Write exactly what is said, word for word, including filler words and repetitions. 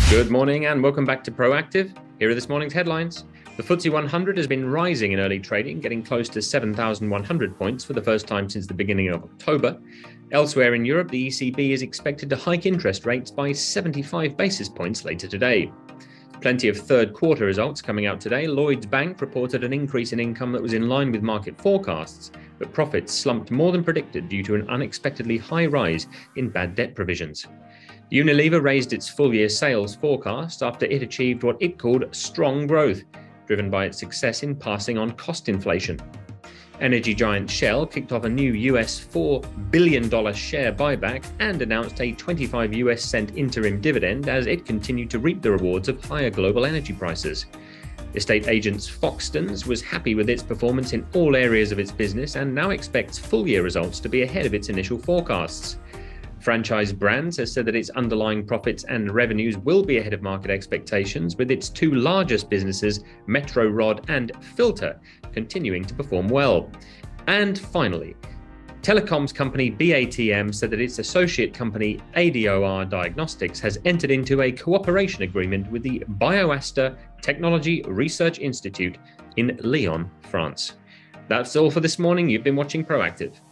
Good morning and welcome back to Proactive. Here are this morning's headlines. The F T S E one hundred has been rising in early trading, getting close to seven thousand one hundred points for the first time since the beginning of October. Elsewhere in Europe, the E C B is expected to hike interest rates by seventy-five basis points later today. Plenty of third quarter results coming out today. Lloyds Bank reported an increase in income that was in line with market forecasts, but profits slumped more than predicted due to an unexpectedly high rise in bad debt provisions. Unilever raised its full-year sales forecast after it achieved what it called strong growth, driven by its success in passing on cost inflation. Energy giant Shell kicked off a new U S four billion dollars share buyback and announced a twenty-five U S cent interim dividend as it continued to reap the rewards of higher global energy prices. Estate agents Foxtons was happy with its performance in all areas of its business and now expects full-year results to be ahead of its initial forecasts. Franchise Brands has said that its underlying profits and revenues will be ahead of market expectations, with its two largest businesses, Metro Rod and Filter, continuing to perform well. And finally, telecoms company B A T M said that its associate company A D O R Diagnostics has entered into a cooperation agreement with the BioAster Technology Research Institute in Lyon, France. That's all for this morning. You've been watching Proactive.